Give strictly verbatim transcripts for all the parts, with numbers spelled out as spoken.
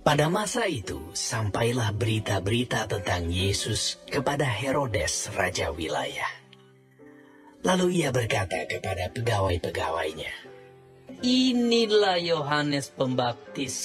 Pada masa itu, sampailah berita-berita tentang Yesus kepada Herodes, raja wilayah. Lalu ia berkata kepada pegawai-pegawainya, "Inilah Yohanes Pembaptis.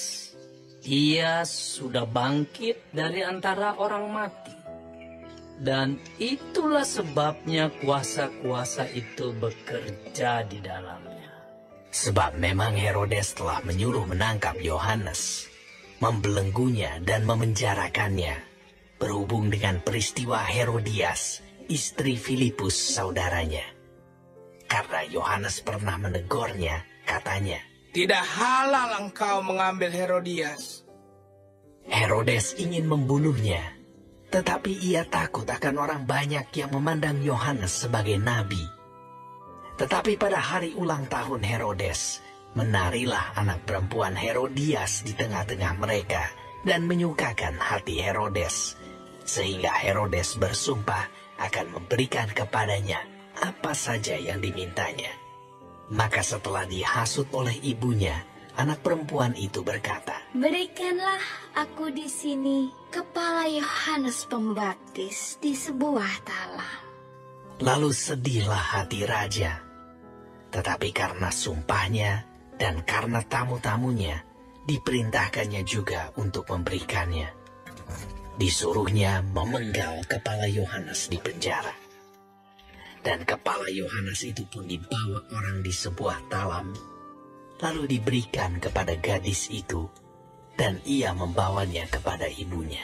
Ia sudah bangkit dari antara orang mati. Dan itulah sebabnya kuasa-kuasa itu bekerja di dalamnya." Sebab memang Herodes telah menyuruh menangkap Yohanes, membelenggunya dan memenjarakannya, berhubung dengan peristiwa Herodias, istri Filipus saudaranya. Karena Yohanes pernah menegurnya, katanya, "Tidak halal engkau mengambil Herodias." Herodes ingin membunuhnya, tetapi ia takut akan orang banyak yang memandang Yohanes sebagai nabi. Tetapi pada hari ulang tahun Herodes, menarilah anak perempuan Herodias di tengah-tengah mereka dan menyukakan hati Herodes, sehingga Herodes bersumpah akan memberikan kepadanya apa saja yang dimintanya. Maka setelah dihasut oleh ibunya, anak perempuan itu berkata, "Berikanlah aku di sini kepala Yohanes Pembaptis di sebuah talam." Lalu sedihlah hati raja, tetapi karena sumpahnya dan karena tamu-tamunya, diperintahkannya juga untuk memberikannya. Disuruhnya memenggal kepala Yohanes di penjara. Dan kepala Yohanes itu pun dibawa orang di sebuah talam, lalu diberikan kepada gadis itu, dan ia membawanya kepada ibunya.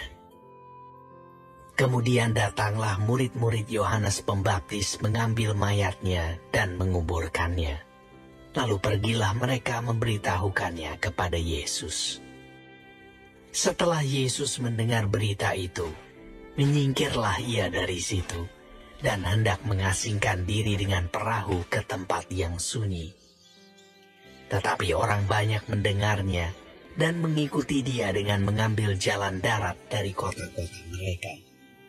Kemudian datanglah murid-murid Yohanes Pembaptis mengambil mayatnya dan menguburkannya. Lalu pergilah mereka memberitahukannya kepada Yesus. Setelah Yesus mendengar berita itu, menyingkirlah ia dari situ dan hendak mengasingkan diri dengan perahu ke tempat yang sunyi. Tetapi orang banyak mendengarnya dan mengikuti dia dengan mengambil jalan darat dari kota-kota mereka.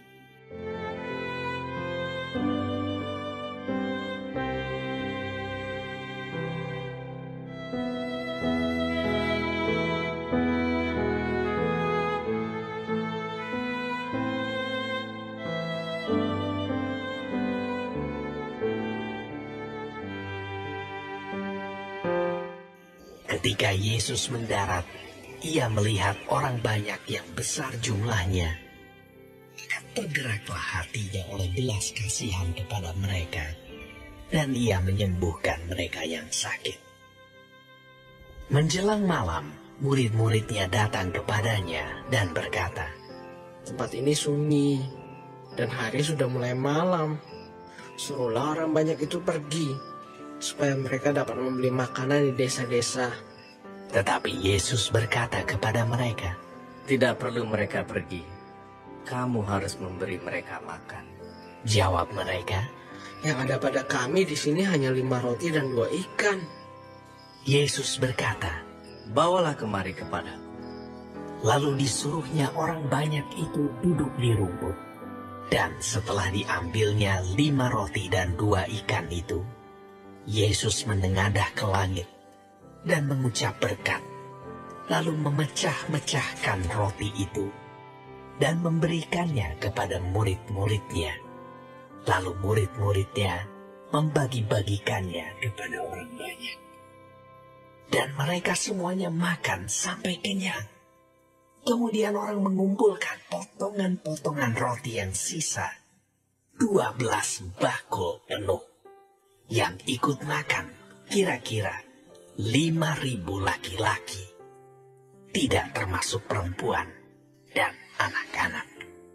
Ketika Yesus mendarat, ia melihat orang banyak yang besar jumlahnya. Maka tergeraklah hatinya oleh belas kasihan kepada mereka, dan ia menyembuhkan mereka yang sakit. Menjelang malam, murid-muridnya datang kepadanya dan berkata, "Tempat ini sunyi, dan hari sudah mulai malam. Suruhlah orang banyak itu pergi, supaya mereka dapat membeli makanan di desa-desa." Tetapi Yesus berkata kepada mereka, "Tidak perlu mereka pergi. Kamu harus memberi mereka makan." Jawab mereka, "Yang ada pada kami di sini hanya lima roti dan dua ikan." Yesus berkata, "Bawalah kemari kepadaku." Lalu disuruhnya orang banyak itu duduk di rumput. Dan setelah diambilnya lima roti dan dua ikan itu, Yesus menengadah ke langit dan mengucap berkat, lalu memecah-mecahkan roti itu dan memberikannya kepada murid-muridnya. Lalu murid-muridnya membagi-bagikannya kepada orang banyak. Dan mereka semuanya makan sampai kenyang. Kemudian orang mengumpulkan potongan-potongan roti yang sisa, dua belas bakul penuh. Yang ikut makan kira-kira lima ribu laki-laki, tidak termasuk perempuan dan anak-anak.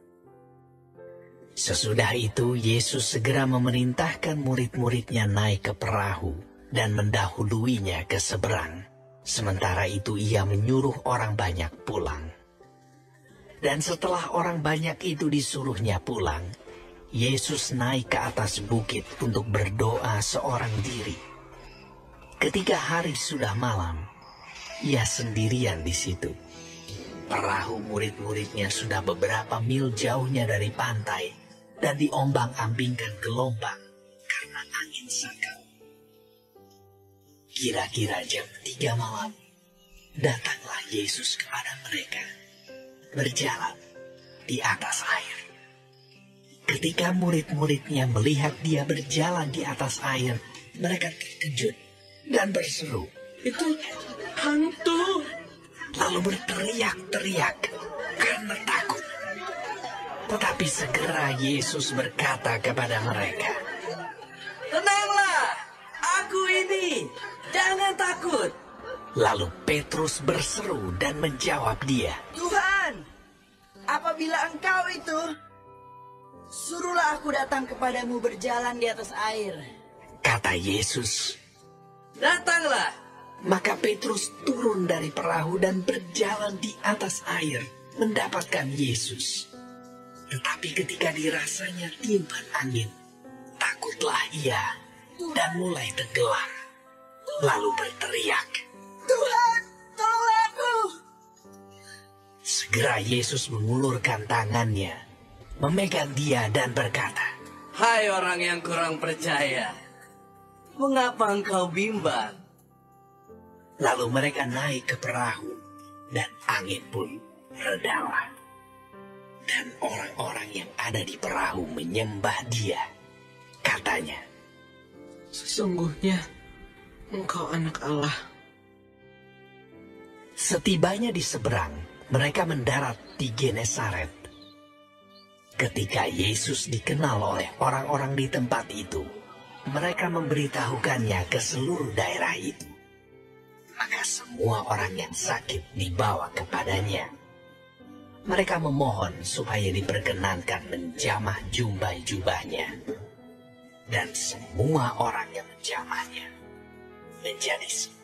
Sesudah itu Yesus segera memerintahkan murid-muridnya naik ke perahu dan mendahuluinya ke seberang. Sementara itu ia menyuruh orang banyak pulang. Dan setelah orang banyak itu disuruhnya pulang, Yesus naik ke atas bukit untuk berdoa seorang diri. Ketika hari sudah malam, ia sendirian di situ. Perahu murid-muridnya sudah beberapa mil jauhnya dari pantai dan diombang-ambingkan gelombang karena angin sakau. Kira-kira jam tiga malam, Datanglah Yesus kepada mereka, berjalan di atas air. Ketika murid-muridnya melihat dia berjalan di atas air, mereka terkejut dan berseru, Itu hantu. lalu berteriak-teriak karena takut. Tetapi segera Yesus berkata kepada mereka, Tenanglah, aku ini. Jangan takut. lalu Petrus berseru dan menjawab dia, Tuhan, apabila engkau itu, suruhlah aku datang kepadamu berjalan di atas air. kata Yesus. Datanglah. Maka Petrus turun dari perahu dan berjalan di atas air mendapatkan Yesus. Tetapi ketika dirasanya tiupan angin, takutlah ia dan mulai tenggelam. Lalu berteriak. Tuhan, tolong aku. Segera Yesus mengulurkan tangannya, memegang dia dan berkata, Hai orang yang kurang percaya. Mengapa engkau bimbang? lalu mereka naik ke perahu dan angin pun redalah. Dan orang-orang yang ada di perahu menyembah dia. Katanya, Sesungguhnya engkau anak Allah. setibanya di seberang, mereka mendarat di Genesaret. Ketika Yesus dikenal oleh orang-orang di tempat itu, mereka memberitahukannya ke seluruh daerah itu. Maka semua orang yang sakit dibawa kepadanya. Mereka memohon supaya diperkenankan menjamah jubah-jubahnya. Dan semua orang yang menjamahnya menjadi sembuh.